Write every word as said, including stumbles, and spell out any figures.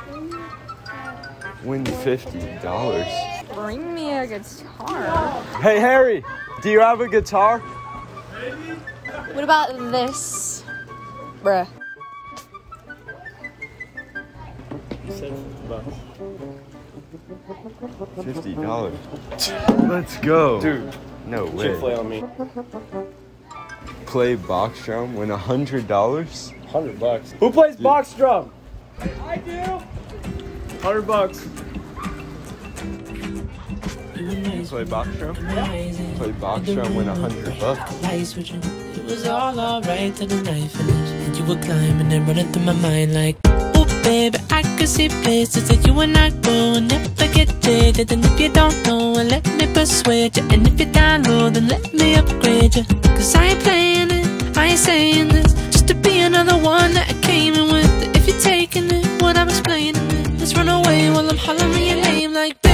Win fifty dollars. Bring me a guitar. Hey, Harry, do you have a guitar? What about this? Bruh. fifty dollars. Let's go. Dude, no way. you should play on me. Play box drum, win a hundred dollars? Hundred bucks. Who plays Dude. box drum? I do. Hundred bucks. Play box drum? Play box drum, win a hundred bucks. It was all alright till the night finished, and you were climbing and running through my mind like, oh baby, I could see places that you and I go and never get jaded. And if you don't know, well, let me persuade you. And if you're down low, then let me upgrade you. Cause I ain't playing it, I ain't saying this just to be another one that I came in with. If you're taking it, what I'm explaining it, let's run away while I'm hollering your name like,